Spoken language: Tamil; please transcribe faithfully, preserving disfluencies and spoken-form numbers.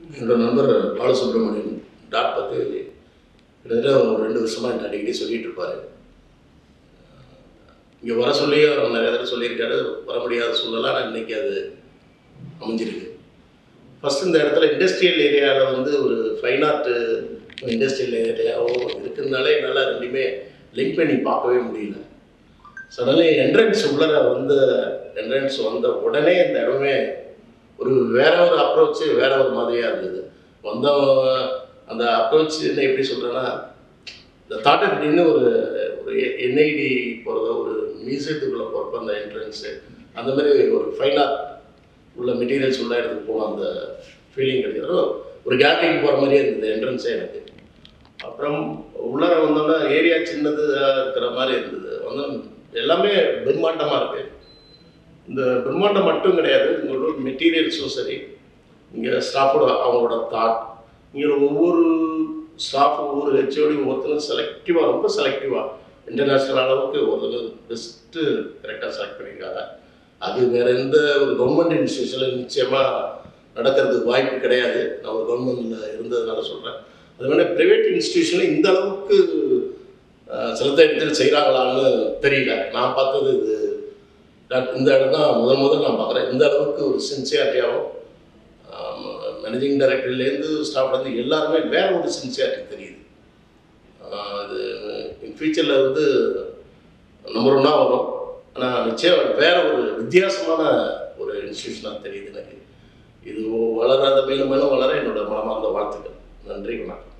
என்னோட நண்பர் பாலசுப்ரமணியன் டாட் பற்றி கிட்டத்தட்ட ஒரு ரெண்டு வருஷமாக என்கிட்ட அடிக்கடி சொல்லிகிட்டு இருப்பார். இங்கே வர சொல்லி அவர் நிறைய தடவை சொல்லியிருக்காரு, வர முடியாத சூழ்நிலை. ஆனால் இன்றைக்கி அது அமைஞ்சிருக்கு. ஃபஸ்ட்டு இந்த இடத்துல இண்டஸ்ட்ரியல் ஏரியாவில் வந்து ஒரு ஃபைன் ஆர்ட்டு இண்டஸ்ட்ரியல் ஏரியாவும் இருக்குதுனாலே என்னால் ரெண்டுமே லிங்க் பண்ணி பார்க்கவே முடியல. சடன்லி என்ட்ரன்ஸ் உள்ளர வந்த என்ட்ரன்ஸ் வந்த உடனே இந்த இடமே ஒரு வேற ஒரு அப்ரோச்சு வேற ஒரு மாதிரியாக இருந்தது. வந்த அந்த அப்ரோச் என்ன எப்படி சொல்கிறேன்னா, இந்த தாட் அப்படின்னு ஒரு ஒரு என்ஐடி போகிறத ஒரு மியூசியத்துக்குள்ளே போகிறப்ப அந்த என்ட்ரன்ஸு அந்த மாதிரி ஒரு ஃபைன் ஆர்ட் உள்ள மெட்டீரியல்ஸ் உள்ள இடத்துக்கு போகணும், அந்த ஃபீலிங் கிடையாது. ஒரு கேலரிக்கு போகிற மாதிரியே இருந்தது என்ட்ரன்ஸே எனக்கு. அப்புறம் உள்ளார வந்தோன்னா ஏரியா சின்னதாக இருக்கிற மாதிரி இருந்தது. வந்து எல்லாமே பிரம்மாண்டமாக இருக்குது. இந்த பிரம்மாண்டம் மட்டும் கிடையாது, இங்களோட மெட்டீரியல்ஸும் சரி, இங்கே ஸ்டாஃபோட அவங்களோட தாட், இங்கே ஒவ்வொரு ஸ்டாஃப் ஒவ்வொரு ஹெச்ஓடி ஒவ்வொருத்தரும் செலக்டிவாக ரொம்ப செலக்டிவாக இன்டர்நேஷ்னல் அளவுக்கு ஒரு பெஸ்ட்டு கரெக்டாக செலக்ட் பண்ணியிருக்காங்க. அது வேறு எந்த ஒரு கவர்மெண்ட் இன்ஸ்டியூஷனில் நிச்சயமாக நடக்கிறதுக்கு வாய்ப்பு கிடையாது. நான் ஒரு கவர்மெண்டில் இருந்ததுனால சொல்கிறேன். அதுமாதிரி ப்ரைவேட் இன்ஸ்டியூஷனில் இந்த அளவுக்கு சிரத்தை எடுத்து செய்கிறாங்களான்னு தெரியல. நான் பார்த்தது இது இந்த இடம் தான் முதல் முதல் நான் பார்க்குறேன். இந்த அளவுக்கு ஒரு சின்சியாரிட்டியாகவும் மேனேஜிங் டைரக்டர்லேருந்து ஸ்டாஃப்லேருந்து எல்லாருமே வேற ஒரு சின்சியாரிட்டி தெரியுது. அது இன் ஃபியூச்சரில் வந்து நம்பர் ஒன்னாக வரும். ஆனால் நிச்சயம் வேற ஒரு வித்தியாசமான ஒரு இன்ஸ்டியூஷனாக தெரியுது எனக்கு. இது வளராத மேலும் மேலும் வளர என்னோட மனமார்ந்த வாழ்த்துக்கள். நன்றி, வணக்கம்.